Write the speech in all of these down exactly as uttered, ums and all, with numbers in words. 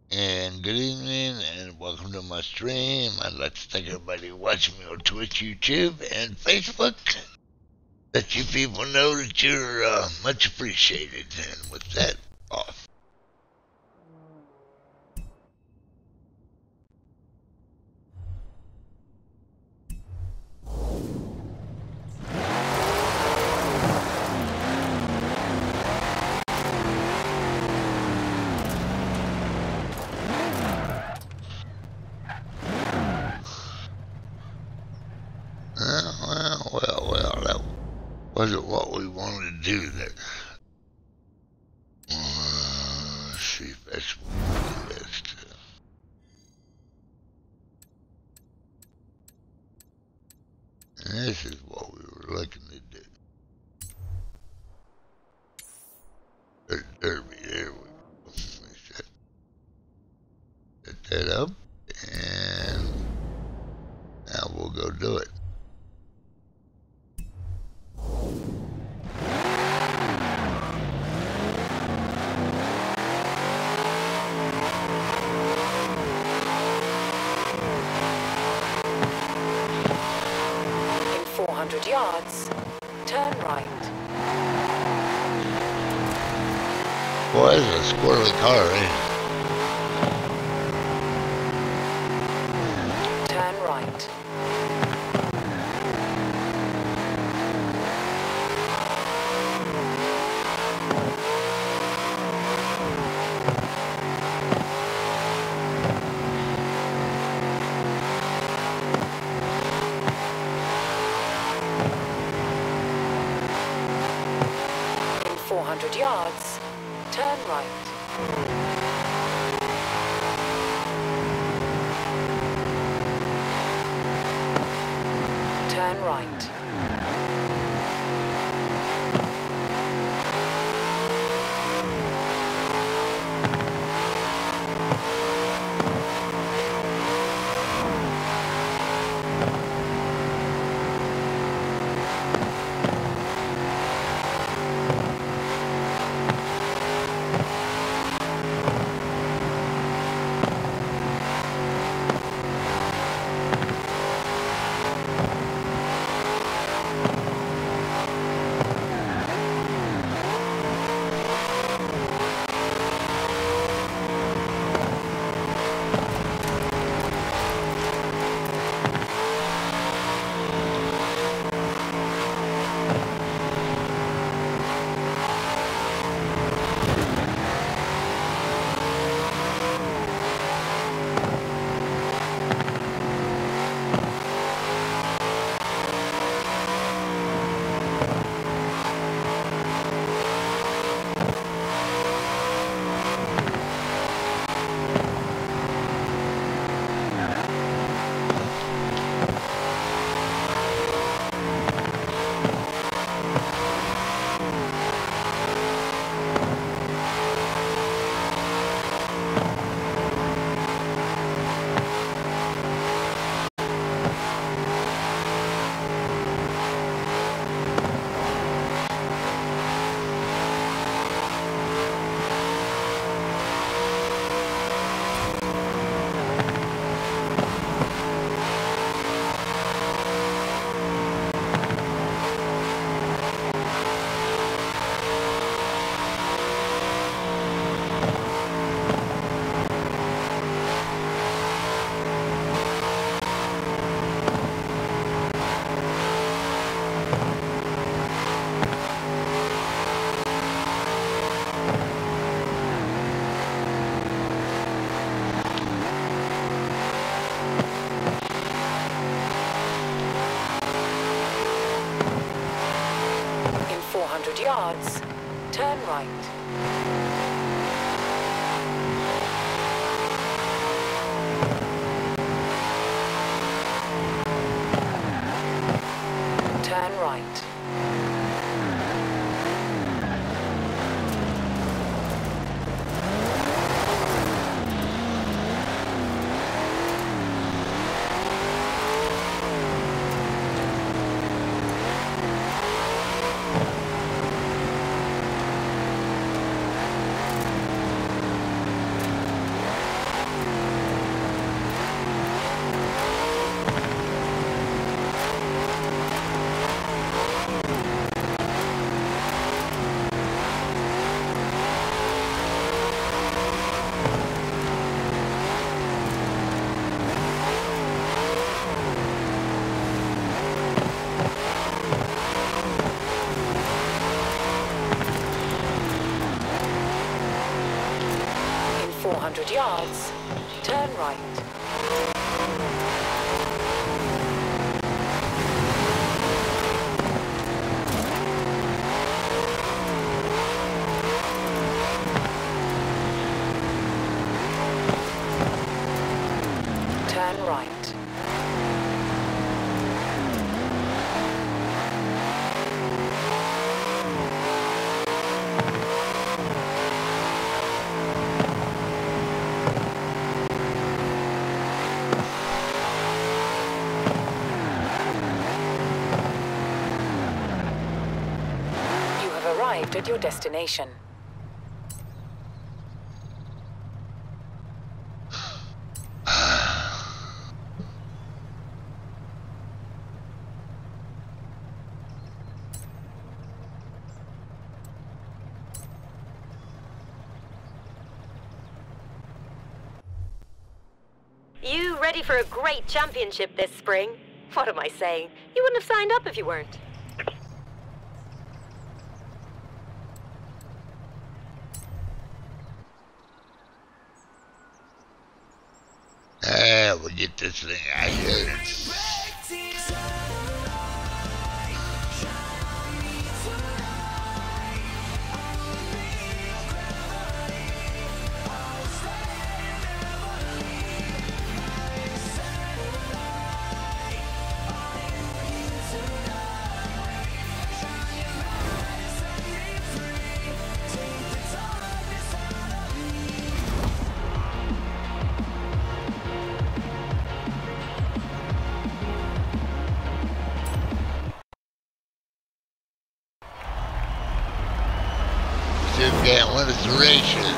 And good evening, and welcome to my stream. I'd like to thank everybody watching me on Twitch, YouTube, and Facebook. Let you people know that you're uh, much appreciated. And with that, off. Well, well, well, well, that wasn't what we wanted to do there. Uh, let's see if that's what we do this. And this is what we were looking to do. There's Derby, there we go. Set, set that up, and now we'll go do it. four hundred yards, turn right. Boy, it's a squirrely car, eh? Turn right. four hundred yards, turn right. Turn right. four hundred yards, turn right. Turn right. four hundred yards, turn right. Turn right. You have arrived at your destination. You ready for a great championship this spring? What am I saying? You wouldn't have signed up if you weren't. Ah, we'll get this thing out here. Still got one of the races.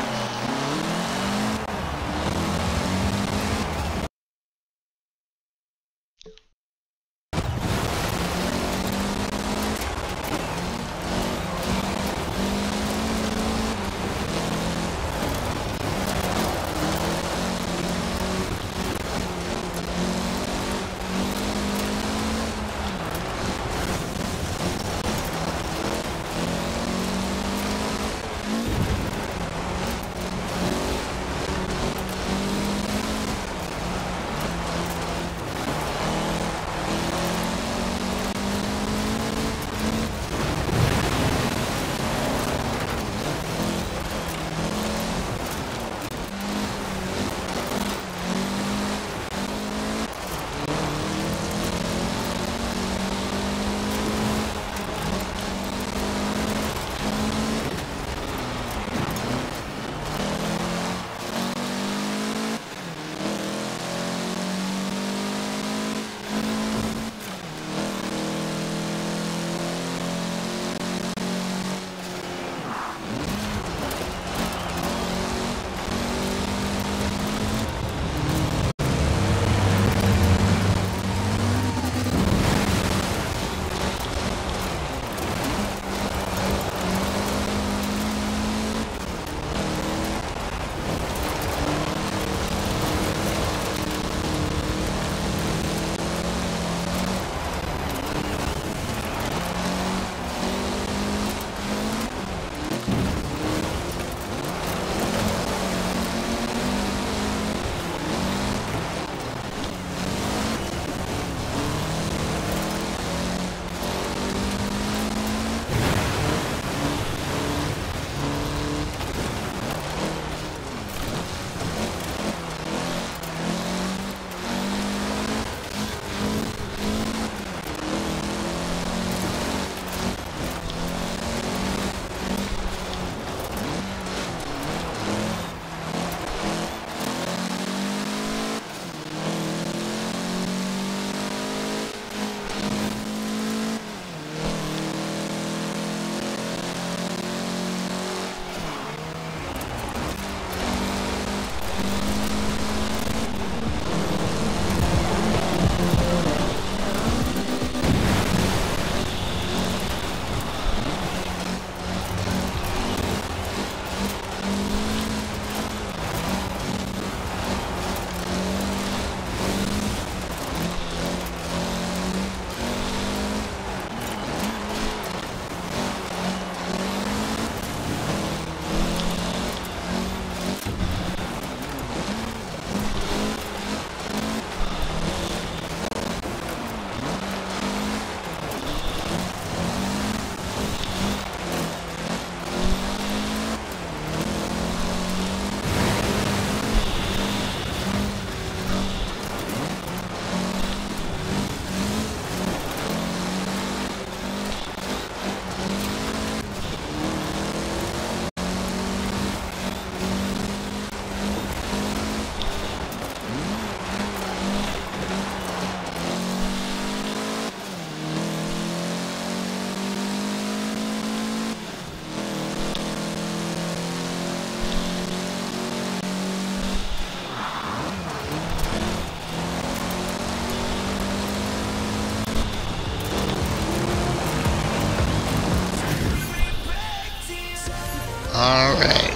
All right.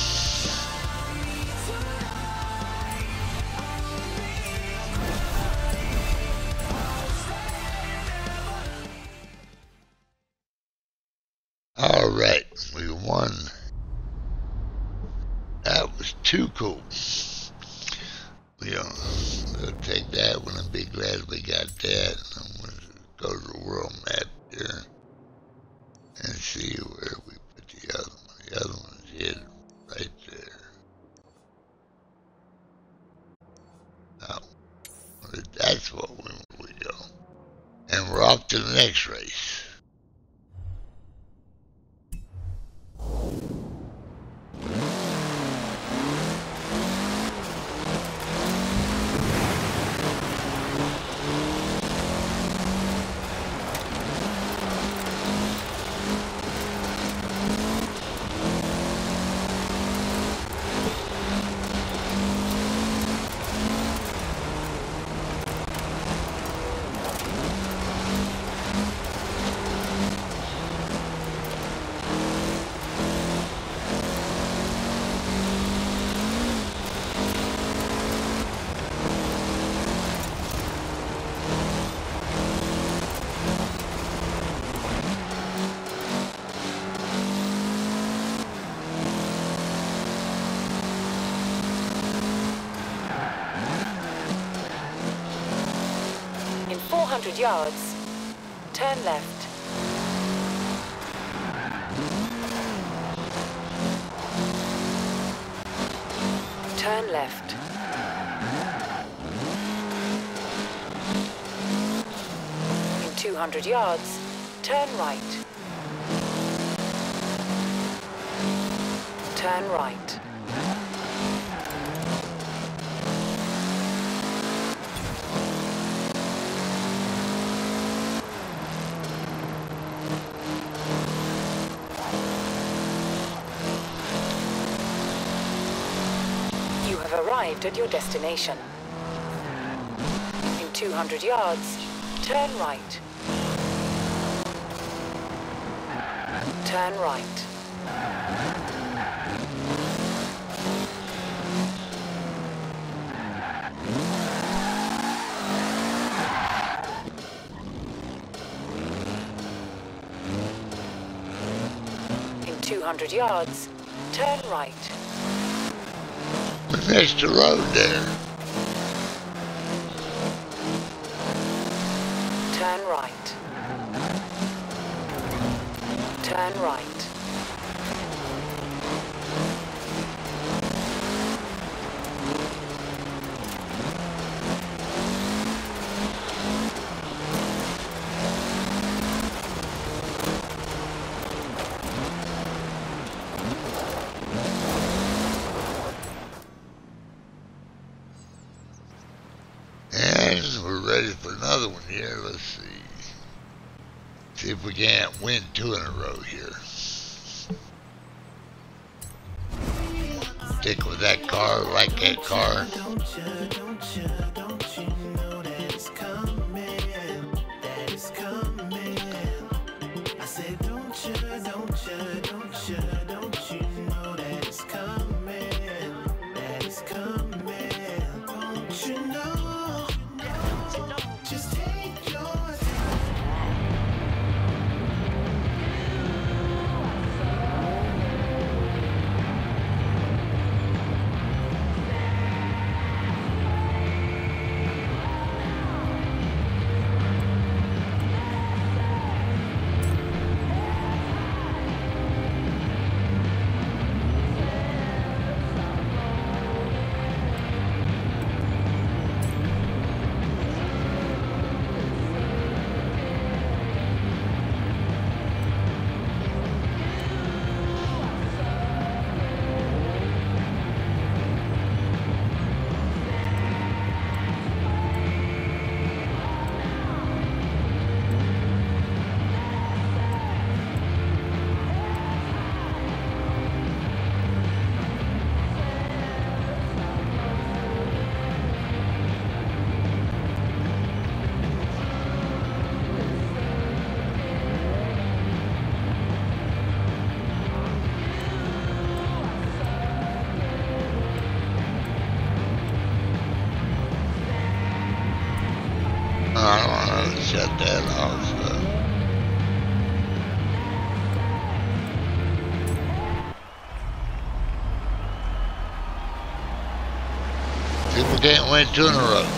All right, we won. That was too cool. We'll, we'll take that one and be glad we got that. I'm going to go to the world map here and see where we put the other one. The other one's hid right there. Oh, that's what we, we go. And we're off to the next race. four hundred yards, turn left. Turn left. In two hundred yards, turn right. Turn right. Arrived at your destination. In two hundred yards, turn right. Turn right. In two hundred yards, turn right. We missed the road there. Turn right. Turn right. And we're ready for another one here. Let's see. See if we can't win two in a row here. Stick with that car, like that car. We can't win two in a row.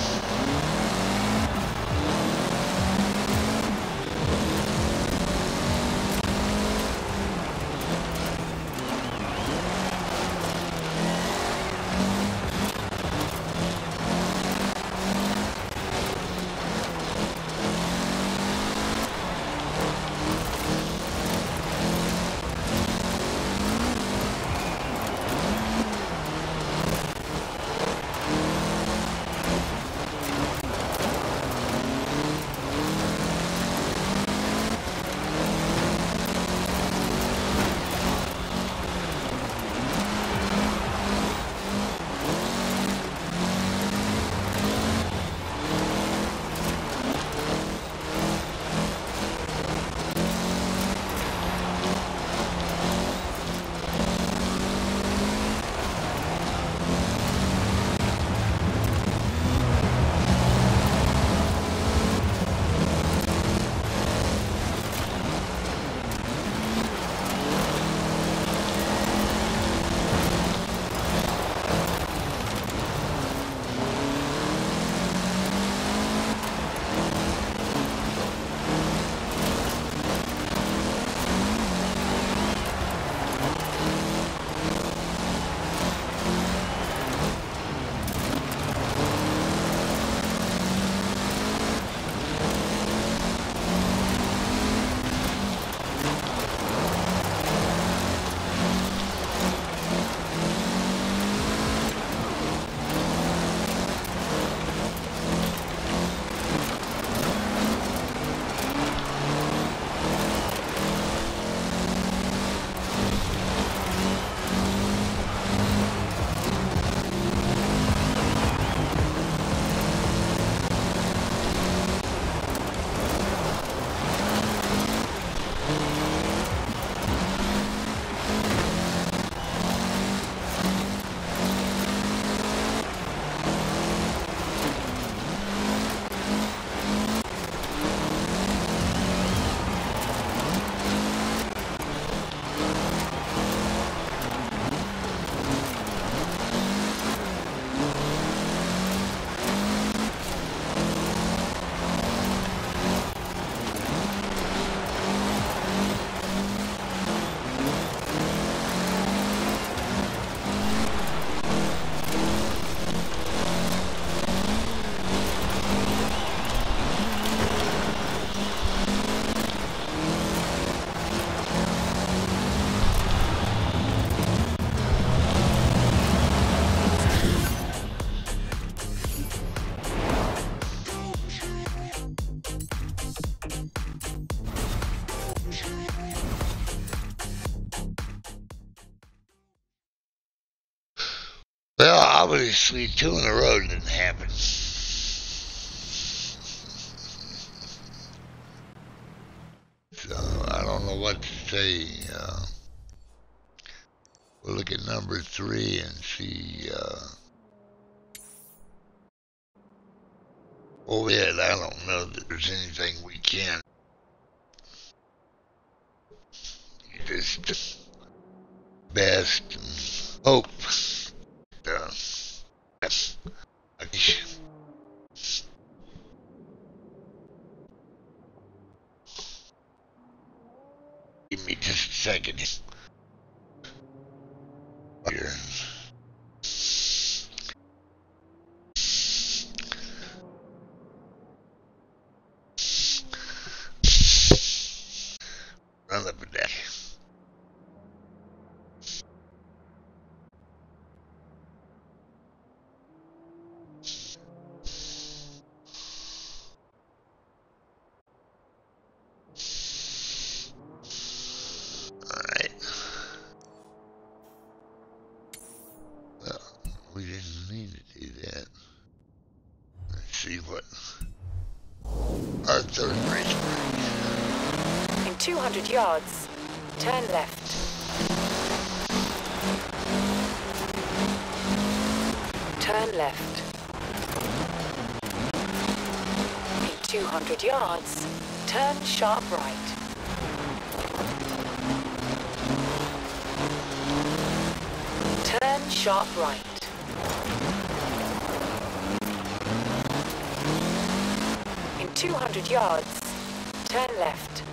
Well, obviously two in a row didn't happen. So I don't know what to say. Uh, we'll look at number three and see. Uh, oh yeah, I don't know that there's anything we can. You just best and hope. Uh, okay. Give me just a second here. Run up a deck. We didn't mean to do that. Let's see what our third race brings. In two hundred yards, turn left. Turn left. In two hundred yards, turn sharp right. Turn sharp right. two hundred yards. Turn left.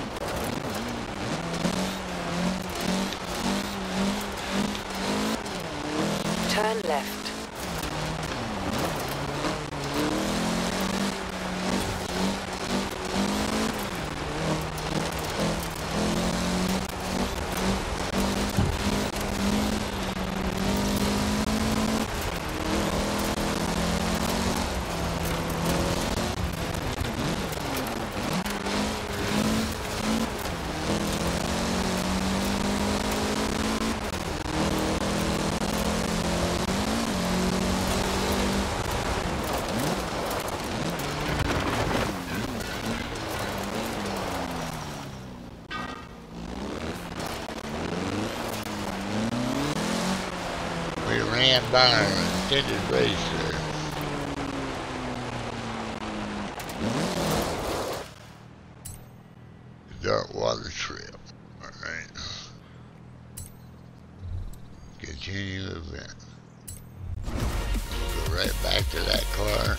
Turn left. We ran by our intended racer. Darkwater Trail. Alright. Continue event. Go right back to that car.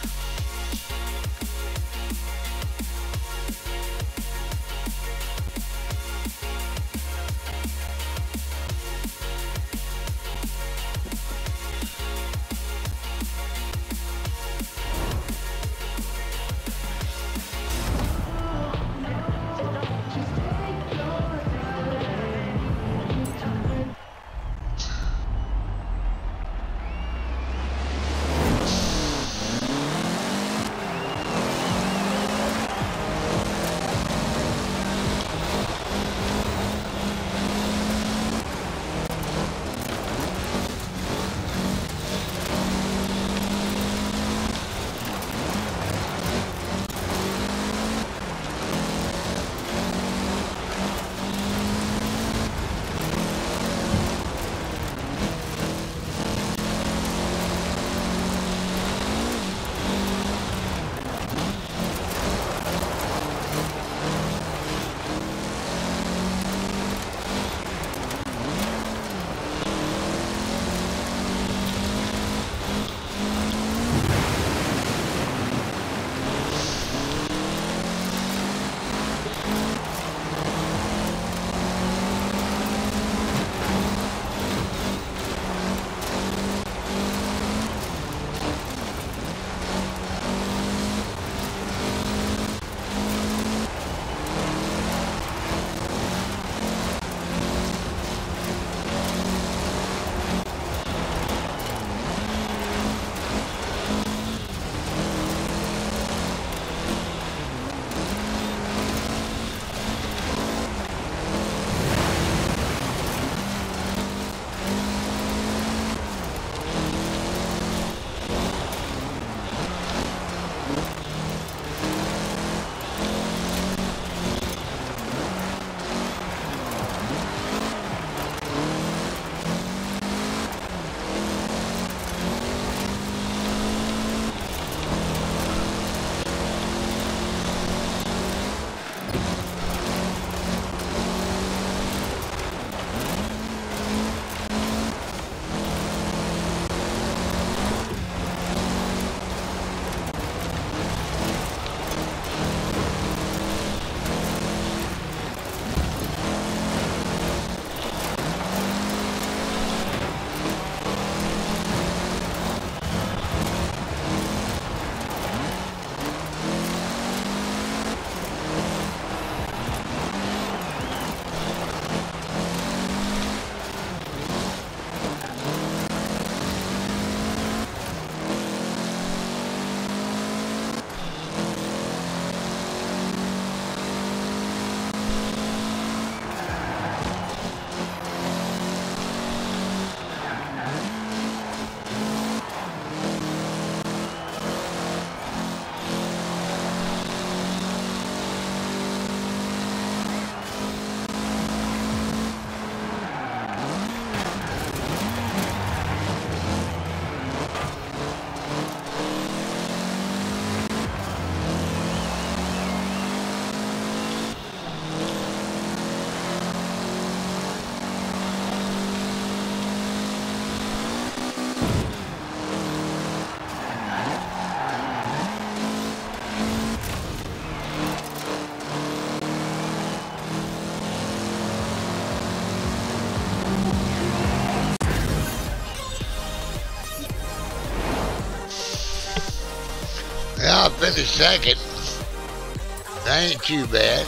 finished second. That ain't too bad.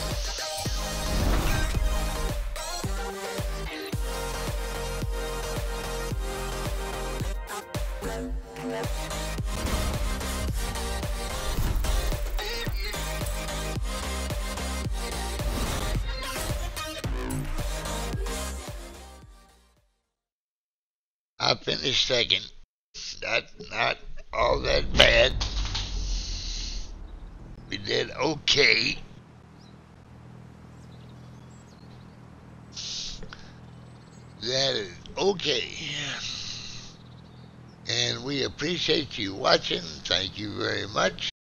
I finished second. Not, not all that bad. We did okay. That is okay. And we appreciate you watching. Thank you very much.